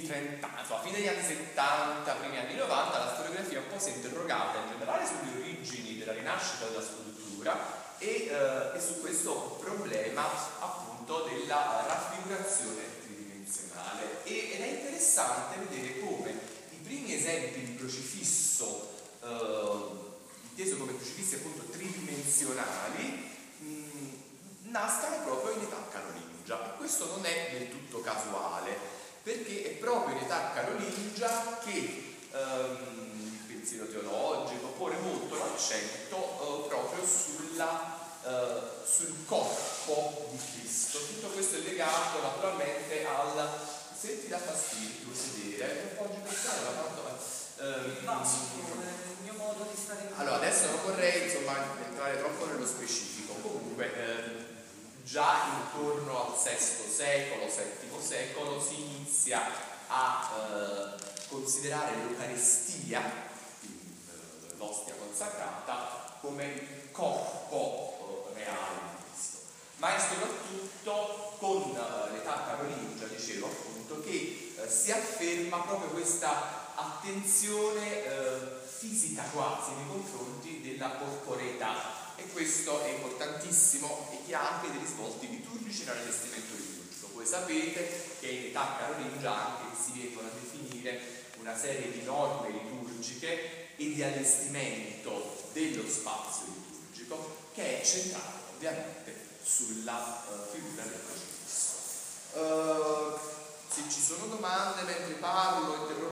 insomma, fine degli anni 70, primi anni 90, la storiografia un po' si è interrogata in generale sulle origini della rinascita della scultura e su questo problema appunto della raffigurazione tridimensionale. Ed è interessante vedere come i primi esempi di crocifisso, inteso come crocifissi appunto tridimensionali, nascano proprio in età carolingia, e questo non è del tutto casuale, perché è proprio in età carolingia che il pensiero teologico pone molto l'accento proprio sul corpo di Cristo. Tutto questo è legato naturalmente al... Se ti dà fastidio sedere, non puoi pensare da quanto... il mio modo di stare in... Allora, adesso non vorrei insomma entrare troppo nello specifico, comunque già intorno al VI secolo, VII secolo si inizia a considerare l'Eucaristia, l'ostia consacrata, come il corpo reale di Cristo. Ma è soprattutto con l'età carolingia, dicevo appunto, che si afferma proprio questa attenzione fisica quasi nei confronti della corporeità, e questo è importantissimo e che ha anche dei risvolti liturgici nell'allestimento liturgico. Voi sapete che in età carolingia anche si vengono a definire una serie di norme liturgiche e di allestimento dello spazio liturgico che è centrato ovviamente sulla figura del crocifisso. Se ci sono domande mentre parlo,